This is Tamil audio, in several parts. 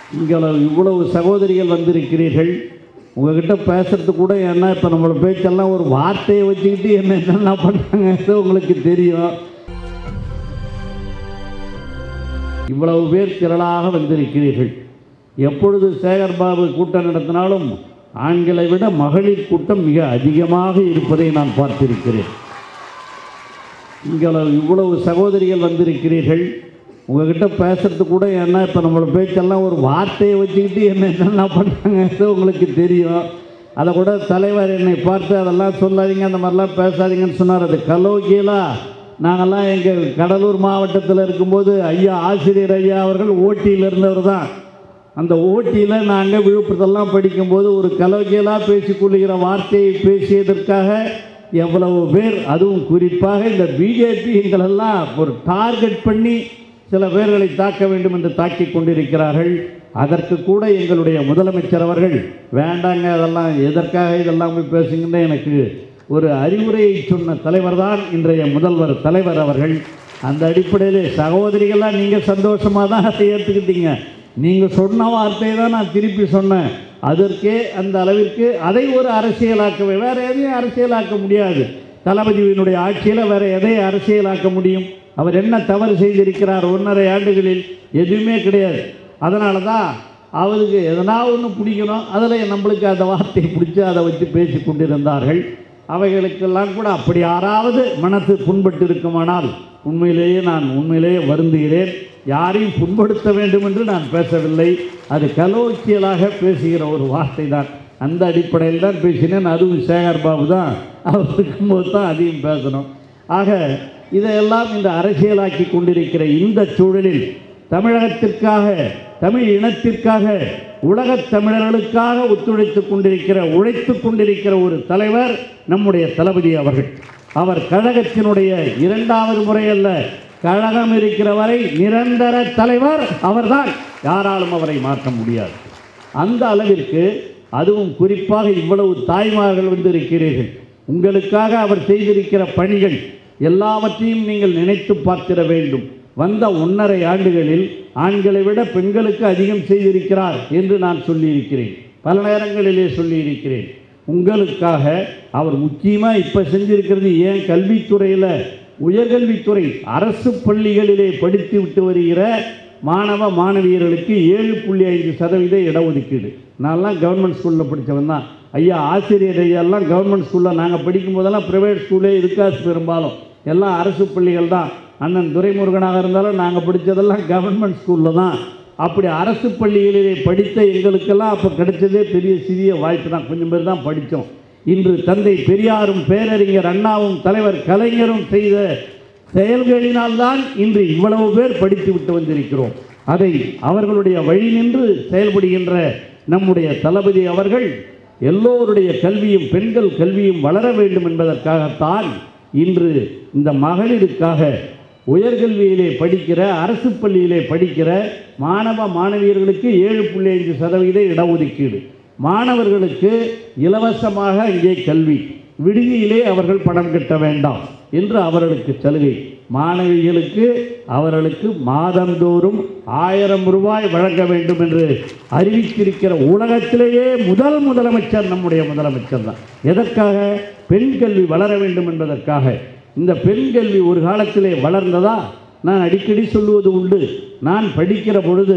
இங்கே இவ்வளவு சகோதரிகள் வந்திருக்கிறீர்கள். உங்ககிட்ட பேசுறது கூட ஏன்னா இப்போ நம்மளோட பேச்செல்லாம் ஒரு வார்த்தையை வச்சுக்கிட்டு என்ன பண்ணாங்க உங்களுக்கு தெரியும். இவ்வளவு பேர் திரளாக வந்திருக்கிறீர்கள். எப்பொழுது சேகர்பாபு கூட்டம் நடத்தினாலும் ஆண்களை விட மகளிர் கூட்டம் மிக அதிகமாக இருப்பதை நான் பார்த்திருக்கிறேன். இங்கே இவ்வளவு சகோதரிகள் வந்திருக்கிறீர்கள். உங்ககிட்ட பேசுறது கூட ஏன்னா இப்போ நம்மளோட பேச்செல்லாம் ஒரு வார்த்தையை வச்சுக்கிட்டு என்ன பண்ணாங்க உங்களுக்கு தெரியும். அதை கூட தலைவர் என்னை பார்த்து அதெல்லாம் சொல்லாதீங்க, அந்த மாதிரிலாம் பேசாதீங்கன்னு சொன்னார். அது கலோக்கியலா நாங்கள்லாம் எங்கள் கடலூர் மாவட்டத்தில் இருக்கும்போது ஐயா ஆசிரியர் ஐயா அவர்கள் ஓட்டியில் இருந்தவர் தான். அந்த ஓட்டியில் நாங்கள் விழுப்புரத்தெல்லாம் படிக்கும்போது ஒரு கலோக்கியலாக பேசிக்கொள்ளுகிற வார்த்தையை பேசியதற்காக எவ்வளவு பேர், அதுவும் குறிப்பாக இந்த பிஜேபிங்களெல்லாம் ஒரு டார்கெட் பண்ணி சில பேர்களை தாக்க வேண்டும் என்று தாக்கி கொண்டிருக்கிறார்கள். அதற்கு கூட எங்களுடைய முதலமைச்சர் அவர்கள் வேண்டாங்க, அதெல்லாம் எதற்காக இதெல்லாம் போய் பேசுங்கன்னு எனக்கு ஒரு அறிவுரையை சொன்ன தலைவர் தான் இன்றைய முதல்வர் தலைவர் அவர்கள். அந்த அடிப்படையில் சகோதரிகளாக நீங்கள் சந்தோஷமாக தான் அதை ஏற்றுக்கிட்டீங்க. நீங்கள் சொன்ன வார்த்தையை தான் நான் திருப்பி சொன்னேன். அதற்கே அந்த அளவிற்கு அதை ஒரு அரசியலாக்கவே, வேறு எதையும் அரசியலாக்க முடியாது. தளபதியினுடைய ஆட்சியில் வேறு எதை அரசியலாக்க முடியும்? அவர் என்ன தவறு செய்திருக்கிறார் 1.5 ஆண்டுகளில்? எதுவுமே கிடையாது. அதனால தான் அவருக்கு எதனா ஒன்று பிடிக்கணும், அதில் நம்மளுக்கு அந்த வார்த்தையை பிடிச்சி அதை வச்சு பேசி கொண்டிருந்தார்கள். அவைகளுக்கெல்லாம் கூட அப்படி யாராவது மனது புண்பட்டு இருக்குமானால் உண்மையிலேயே வருந்துகிறேன். யாரையும் புண்படுத்த வேண்டும் என்று நான் பேசவில்லை. அது கலோக்கியலாக பேசுகிற ஒரு வார்த்தை தான். அந்த அடிப்படையில் தான் பேசினேன். அதுவும் சேகர்பாபு தான் அவர் இருக்கும்போது தான் அதையும் பேசணும். ஆக இதையெல்லாம் இந்த அரசியலாக்கி கொண்டிருக்கிற இந்த சூழலில் தமிழகத்திற்காக, தமிழ் இனத்திற்காக, உலகத் தமிழர்களுக்காக உழைத்து கொண்டிருக்கிற ஒரு தலைவர் நம்முடைய தளபதி அவர்கள். அவர் கழகத்தினுடைய 2வது முறை அல்ல, கழகம் இருக்கிற வரை நிரந்தர தலைவர் அவர்தான். யாராலும் அவரை மாற்ற முடியாது. அந்த அளவிற்கு, அதுவும் குறிப்பாக இவ்வளவு தாய்மார்கள் வந்திருக்கிறீர்கள். உங்களுக்காக அவர் செய்திருக்கிற பணிகள் எல்லாவற்றையும் நீங்கள் நினைத்து பார்த்திட வேண்டும். வந்த 1.5 ஆண்டுகளில் ஆண்களை விட பெண்களுக்கு அதிகம் செய்திருக்கிறார் என்று நான் சொல்லியிருக்கிறேன், பல நேரங்களிலே சொல்லியிருக்கிறேன். உங்களுக்காக அவர் முக்கியமாக இப்போ செஞ்சிருக்கிறது ஏன் கல்வித்துறையில், உயர்கல்வித்துறை அரசு பள்ளிகளிலே படித்து விட்டு வருகிற மாணவ மாணவியர்களுக்கு 7.5% இடஒதுக்கீடு. நான்லாம் கவர்மெண்ட் ஸ்கூலில் படித்தவன் தான். ஐயா ஆசிரியர் ஐயாலாம் கவர்மெண்ட் ஸ்கூலில் நாங்கள் படிக்கும் போதெல்லாம் ப்ரைவேட் ஸ்கூலே இருக்காது, பெரும்பாலும் எல்லாம் அரசு பள்ளிகள் தான். அண்ணன் துரைமுருகனாக இருந்தாலும் நாங்கள் படித்ததெல்லாம் கவர்மெண்ட் ஸ்கூலில் தான். அப்படி அரசு பள்ளிகளிலே படித்த எங்களுக்கெல்லாம் அப்போ கிடைச்சதே பெரிய சிறிய வாய்ப்பு தான். கொஞ்சம் பேர் தான் படித்தோம். இன்று தந்தை பெரியாரும் பேரறிஞர் அண்ணாவும் தலைவர் கலைஞரும் செய்த செயல்களினால்தான் இன்று இவ்வளவு பேர் படித்து விட்டு வந்திருக்கிறோம். அதை அவர்களுடைய வழி நின்று செயல்படுகின்ற நம்முடைய தளபதி அவர்கள் எல்லோருடைய கல்வியும், பெண்கள் கல்வியும் வளர வேண்டும் என்பதற்காகத்தான் இன்று இந்த மகளிருக்காக உயர்கல்வியிலே படிக்கிற, அரசு பள்ளியிலே படிக்கிற மாணவ மாணவியர்களுக்கு 7.5% இடஒதுக்கீடு, மாணவர்களுக்கு இலவசமாக இங்கே கல்வி, விடுதியிலே அவர்கள் பணம் கட்ட வேண்டாம் என்று அவர்களுக்கு சலுகை, மாணவிகளுக்கு அவர்களுக்கு மாதந்தோறும் 1000 ரூபாய் வழங்க வேண்டும் என்று அறிவித்திருக்கிற உலகத்திலேயே முதலமைச்சர் நம்முடைய முதலமைச்சர் தான். எதற்காக? பெண் கல்வி வளர வேண்டும் என்பதற்காக. இந்த பெண் கல்வி ஒரு காலத்திலே வளர்ந்ததா? நான் அடிக்கடி சொல்லுவது உண்டு. நான் படிக்கிற பொழுது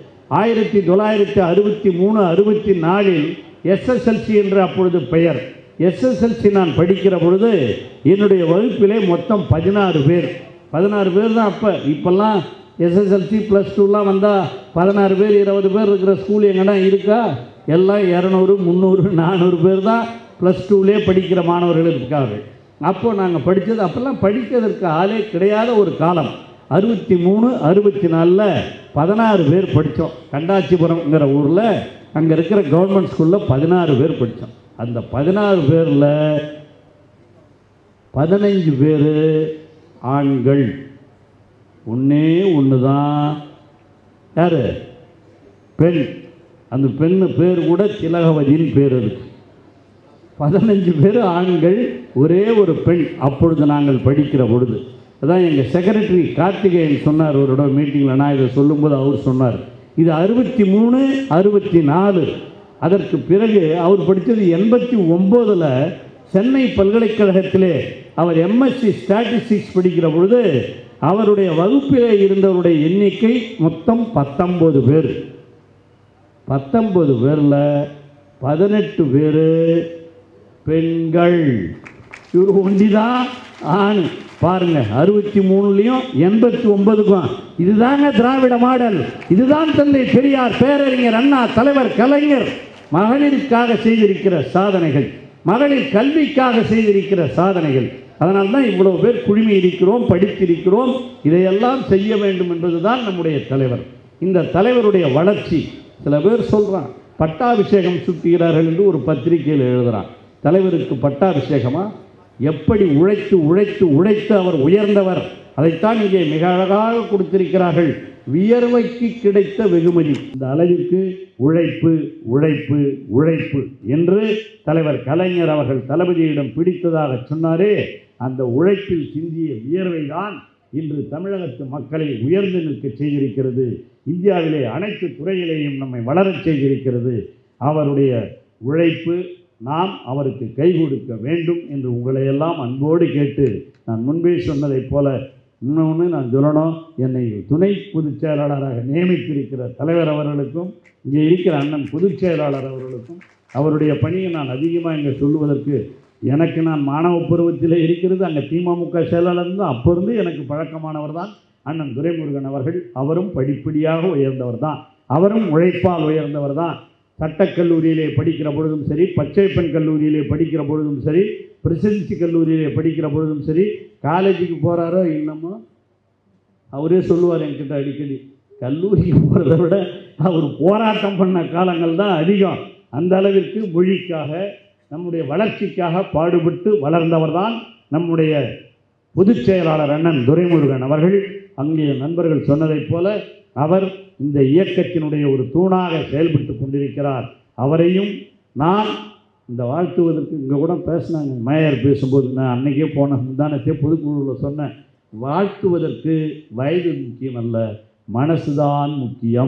1963-64 SSLC என்று அப்பொழுது பெயர். SSLC நான் படிக்கிற பொழுது என்னுடைய வகுப்பிலே மொத்தம் 16 பேர் தான். இப்போல்லாம் SSLC +2லாம் வந்தால் 16 பேர் 20 பேர் இருக்கிற ஸ்கூல் எங்கன்னா இருக்கா? எல்லாம் 200, 300, 400 பேர் தான் +2லே படிக்கிற மாணவர்கள் இருக்காங்க. அப்போது நாங்கள் படித்தது, அப்போல்லாம் படிக்கிறதுக்கு ஆளே கிடையாத ஒரு காலம். 63-64 16 பேர் படித்தோம். கண்டாச்சிபுரம்ங்கிற ஊரில் அங்கே இருக்கிற கவர்மெண்ட் ஸ்கூலில் 16 பேர் படித்தோம். அந்த 16 பேரில் 15 பேர் ஆண்கள். ஒன்று தான். யார்? பெண். அந்த பெண்ணு பேர் கூட திலகவதியின் பேர் இருக்குது. 15 பேர் ஆண்கள், ஒரே ஒரு பெண். அப்பொழுது நாங்கள் படிக்கிற பொழுது அதான் எங்கள் செக்ரட்டரி கார்த்திகேயன் சொன்னார் ஒரு மீட்டிங்கில். நான் இதை சொல்லும்போது அவர் சொன்னார், இது 63, 64. அதற்கு பிறகு அவர் படித்தது 89 சென்னை பல்கலைக்கழகத்திலே அவர் எம்எஸ்சி ஸ்டாட்டிஸ்டிக்ஸ் படிக்கிற பொழுது அவருடைய வகுப்பிலே இருந்தவருடைய எண்ணிக்கை மொத்தம் 19 பேர். 19 பேரில் 18 பேர் பெண்கள். இவர் ஒண்டிதான் ஆண். பாருங்க, 63லையும் 89க்கும். இதுதாங்க திராவிட மாடல். இதுதான் தந்தை பெரியார், பேரறிஞர் அண்ணா, தலைவர் கலைஞர் மகளிருக்காக செய்திருக்கிற சாதனைகள், மகளிர் கல்விக்காக செய்திருக்கிற சாதனைகள். அதனால்தான் இவ்வளவு பேர் குழுமி இருக்கிறோம், படித்திருக்கிறோம். இதையெல்லாம் செய்ய வேண்டும் என்பதுதான் நம்முடைய தலைவர். இந்த தலைவருடைய வளர்ச்சி, சில பேர் சொல்கிறான் பட்டாபிஷேகம் சுட்டுகிறார்கள் என்று ஒரு பத்திரிகையில் எழுதுகிறான். தலைவருக்கு பட்டாபிஷேகமா? எப்படி உழைத்து உழைத்து உழைத்து அவர் உயர்ந்தவர், அதைத்தான் இங்கே மிக அழகாக கொடுத்திருக்கிறார்கள். வியர்வைக்கு கிடைத்த வெகுமதி. இந்த அளவிற்கு உழைப்பு உழைப்பு உழைப்பு என்று தலைவர் கலைஞர் அவர்கள் தளபதியிடம் பிடித்ததாக சொன்னாரே, அந்த உழைப்பில் சிந்திய வியர்வை தான் இன்று தமிழகத்து மக்களை உயர்ந்து நிற்க செய்திருக்கிறது. இந்தியாவிலே அனைத்து துறையிலேயும் நம்மை வளரச் செய்திருக்கிறது. அவருடைய உழைப்பு, நாம் அவருக்கு கை கொடுக்க வேண்டும் என்று உங்களையெல்லாம் அன்போடு கேட்டு, நான் முன்பே சொன்னதைப் போல இன்னொன்று நான் சொல்லணும், என்னை துணை பொதுச் செயலாளராக நியமித்திருக்கிற தலைவர் அவர்களுக்கும், இங்கே இருக்கிற அண்ணன் பொதுச் செயலாளர் அவர்களுக்கும், அவருடைய பணியை நான் அதிகமாக இங்கே சொல்லுவதற்கு, எனக்கு நான் மாணவ பருவத்தில் இருக்கிறது, அங்கே TMMK செயலாளர் தான், அப்போ இருந்து எனக்கு பழக்கமானவர் தான் அண்ணன் துரைமுருகன் அவர்கள். அவரும் படிப்படியாக உயர்ந்தவர் தான், அவரும் உழைப்பால் உயர்ந்தவர் தான். சட்டக்கல்லூரியிலே படிக்கிற பொழுதும் சரி, பச்சைப்பெண் கல்லூரியிலே படிக்கிற பொழுதும் சரி, பிரசிடென்சி கல்லூரியிலே படிக்கிற பொழுதும் சரி, காலேஜுக்கு போகிறாரோ இன்னமும் அவரே சொல்லுவார் என்கிட்ட அடிக்கடி, கல்லூரிக்கு போகிறத விட அவர் போராட்டம் பண்ண காலங்கள் தான் அதிகம். அந்த அளவிற்கு மொழிக்காக, நம்முடைய வளர்ச்சிக்காக பாடுபட்டு வளர்ந்தவர் தான் நம்முடைய பொதுச் செயலாளர் அண்ணன் துரைமுருகன் அவர்கள். அங்கே நண்பர்கள் சொன்னதைப் போல அவர் இந்த இயக்கத்தினுடைய ஒரு தூணாக செயல்பட்டு கொண்டிருக்கிறார். அவரையும் நான் இந்த வாழ்த்துவதற்கு, இங்கே கூட பேசினாங்க மேயர் பேசும்போது, நான் அன்றைக்கே போன முந்தானத்தையே பொதுக்குழுவில் சொன்னேன், வாழ்த்துவதற்கு வயது முக்கியம் அல்ல, மனசுதான் முக்கியம்.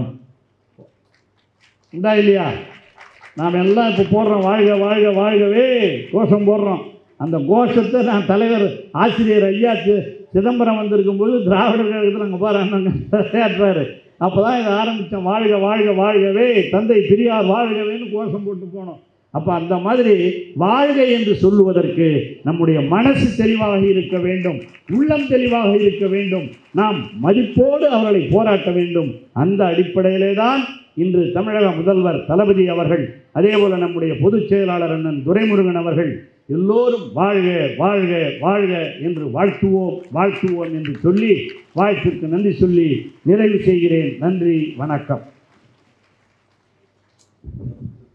உண்டா இல்லையா? நாம் எல்லாம் இப்போ போடுறோம் வாழ்க வாழ்க வாழ்கவே கோஷம் போடுறோம். அந்த கோஷத்தை நான் தலைவர் ஆசிரியர் ஐயா சிதம்பரம் வந்திருக்கும்போது திராவிடர் கழகத்தில் அங்கே பாரு அப்போ தான் இதை ஆரம்பித்தோம். வாழ்க வாழ்க வாழ்கவே, தந்தை பெரியார் வாழ்கவேன்னு கோஷம் போட்டு போனோம். அப்போ அந்த மாதிரி வாழ்க என்று சொல்லுவதற்கு நம்முடைய மனசு தெளிவாக இருக்க வேண்டும், உள்ளம் தெளிவாக இருக்க வேண்டும், நாம் மதிப்போடு அவர்களை போராட்ட வேண்டும். அந்த அடிப்படையிலே தான் இன்று தமிழக முதல்வர் தளபதி அவர்கள், அதேபோல் நம்முடைய பொதுச் செயலாளர் அண்ணன் துரைமுருகன் அவர்கள் எல்லோரும் வாழ்க வாழ்க வாழ்க என்று வாழ்த்துவோம் வாழ்த்துவோம் என்று சொல்லி, வாழ்த்திற்கு நன்றி சொல்லி நிறைவு செய்கிறேன். நன்றி, வணக்கம்.